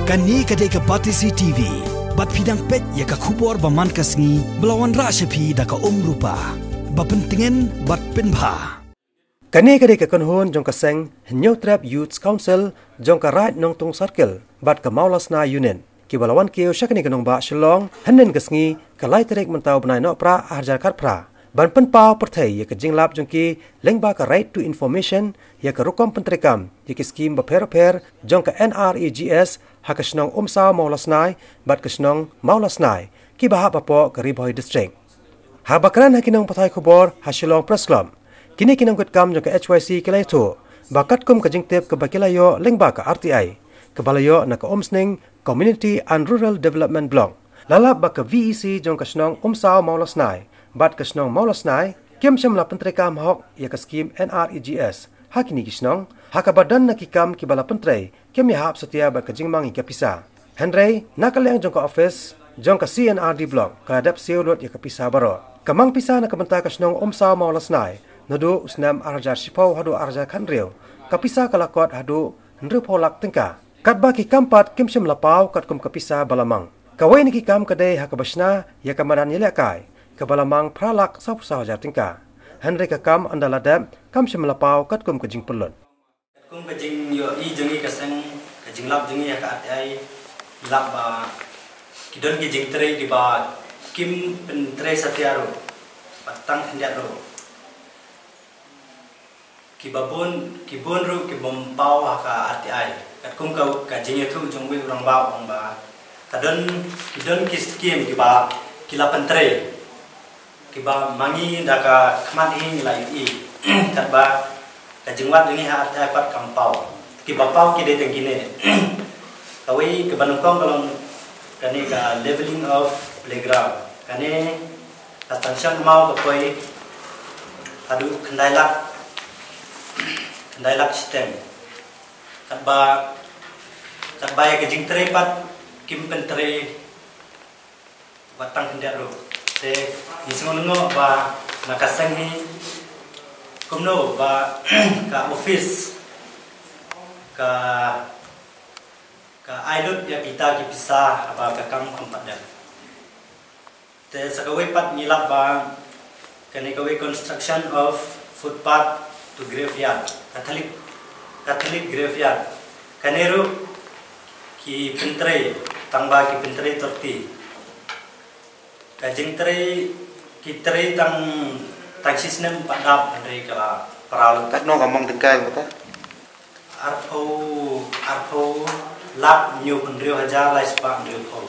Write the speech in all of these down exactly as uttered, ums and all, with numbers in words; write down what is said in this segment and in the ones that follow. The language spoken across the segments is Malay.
Kani kadai ke Patisi T V. Bat pidang pet ya ka kubor baman kasngi belawan ra sepi da ka om rupa. Bapentingan bat penba. Kani kadai ke konhon jong ka seng New Trap Youth Council jong ka right nong tung circle bat ka Maulasna Union. Ki balawan kiyo syakani kanong ba Shillong hanen kasngi kalai terek mentau benai no pra arjar kar pra. Ban penpau pertai ya ke jinglap jong ki lengba ka right to information ya ke rukom pentrekam ya ke skim ba per-per jong ka N R E G S ha ka snong umsau Maulasnai bat ka snong Maulasnai ki bahap apo ka Riboy district. Ha bakran ha kinong patai khobor ha Shillong Press Club. Kini kinong ketkam jong ka H Y C kelaito bakat kum ka jingtep ka bakilayo lengba ka R T I ke balayo na ka omsning Community and Rural Development Block. Lalap ba ka V E C jong ka snong umsau Maulasnai bat ka snong Maulasnai kem syam la pentreka mahok ya ka skim N R E G S ha kini ki snong ha ka badan na kikam ki bala pentre kem ya hap setia ba ka jingmang ka pisa Henry nakaleng jong ka office jong ka C N R D block ka adap seulot ya ka pisa baro kamang pisa na kabanta ka snong umsau Maulasnai nado usnam arjar sipau hadu arjar kanreu ka pisa kalakot hadu nru polak tengka kat ba ki kampat kem syam lapau kat kum ka pisa balamang kawai ni kikam kadai ha ka basna ya ka madan yelekai kebalamang pralak sap sahaja tingka Henry kakam andaladam kam semelapau kat kum kejing pelon kum kejing yo i jengi kaseng kejing lap jengi ya ka ai lap ba kidon kejing tre di ba kim pentre satiaro patang hendak ro kibabon kibon ro kibompau ka ai kat kum ka kejing itu jongwe urang ba ong ba kadon kidon kiskim di ba kila pentre kiba mangi daka kemati lai i katba kajengwat ini ha dapat kampau kiba pau kide tengkine kawai ke banungkong kalong kane ka leveling of playground kane attention mau ke koi adu kendailak kendailak sistem katba katba ya kejing trepat kim pentre watang kendaro te isong ngo ba nakasang ni kumno ba ka office ka ka aidot ya kita ki pisa ba ka kam kompada te sakawai pat nilap ba kani kawai construction of footpath to graveyard catholic catholic graveyard kanero ki pentre tangba ki pentre terti kajing teri kiteri tang taksis nem padap dari kala peralu kat no ngomong tengkai kata arpo arpo lap nyu pendrio haja lai spa pendrio po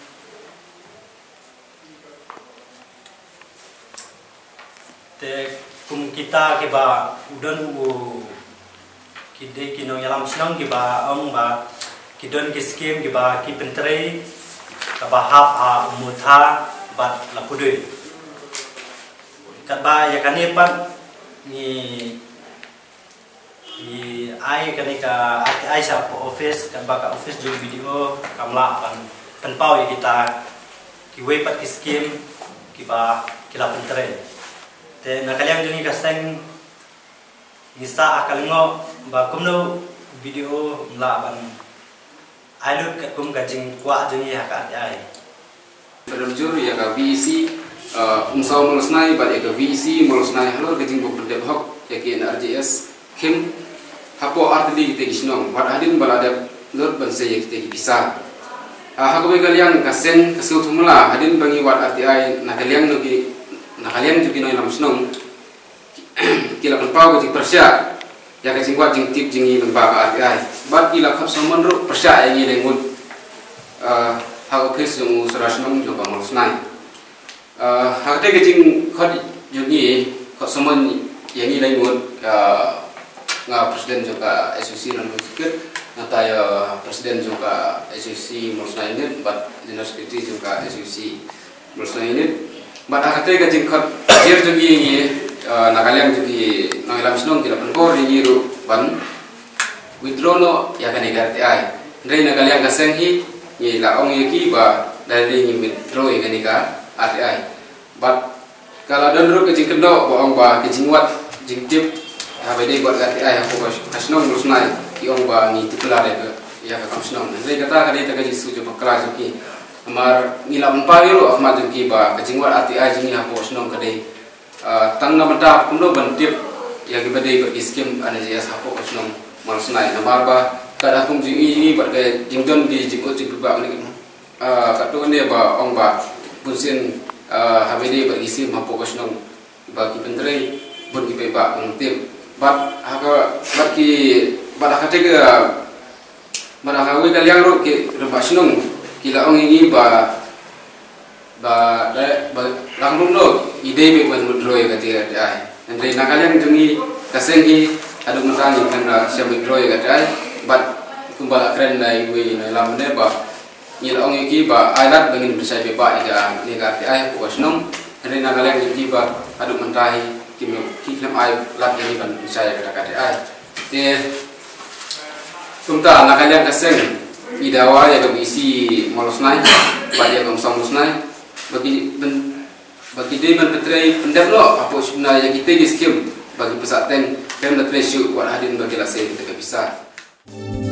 te kum kita ke ba udon u kide kino yalam senang ke ba ong ba kidon ke skim ke ba ki pentrei ka ba hap a mutha bat lapudui katba ya kani pat ni ni ai kani ka ai sa office katba ka office jo video kamla pan penpau ya kita ki we pat skim ki ba kila pentre te nakaliang juni kaseng nisa akalingo ba kumno video mla ban ailut kat kum kajing kwa juni ha ka ai Berjur ya ke V E C umsau Maulasnai pada ke V E C Maulasnai halal kejing berdep hok ya ke N R G S kim hapo artili kita kisnong pada hadin balada lor banse ya kita bisa hakawe kalian kasen kasut mula hadin bangi wat R T I na kalian nugi na kalian juga noi lam snong kila pau kejing persya ya kejing wat jing tip jingi lembaga R T I bat kila khap somon ro persya yang ini lengut hak office yang serasnong juga Maulasnai. Hak te kejing khot jungi khot somon yang ini lengut nga presiden juga S U C nan fikir natai presiden juga S U C Maulasnai ini bat dinas sekretari juga S U C Maulasnai ini bat hak te kejing khot jer jungi ini nakalian jungi noilam snong kila penkor ini ru ban withdraw no ya kan R T I ndai nakalian kasenghi ye la ong ye ki ba dari ni metro ye kanika R T I but kalau dan ru kejing kendo ba ong ba kejing wat jing tip ha bede buat R T I aku kasno Maulasnai ki ong ba ni tipla de ya ka kamsnong nei kata ka dei ta ka jisu jo bakla jo ki amar ngila mpa ro ahmad jo ki ba ka jingwat ati ai jingi ha po snong ka dei tang na mata kuno bantip ya ki badai ba iskim ana je sa po snong mal snai namar ba ka da kum jingi jingi ba ka jingdon di jiko jiku ba ni ka to ne ba ong ba punsin habede ba isim ha po snong ba ki bentrei bun ki pe ba ong tim bat haka bat ki bat haka te ga mana kau ikan liang ro ke rumah senung kila orang ini ba ba ba langrung lo ide be ban mudroy kati ai andre nakaliang jungi kasengi adu mentangi kan sia mudroy kati ai bat kumbala keren dai we na lamne ba kila orang iki ba ailat bangin bersai be ba ida ni kati ai ko senung andre nakaliang jungi ba adu mentahi kim kim ai lat ini ban bersai kati ai te Tumta nakaliang kaseng idawa ya kebisi molosnai, bagi yang komsong molosnai, bagi ben bagi dia menpetrei pendap lo apa sebenarnya kita di skim bagi pesantren kami menpetrei syuk buat hadin bagi lasai kita bisa.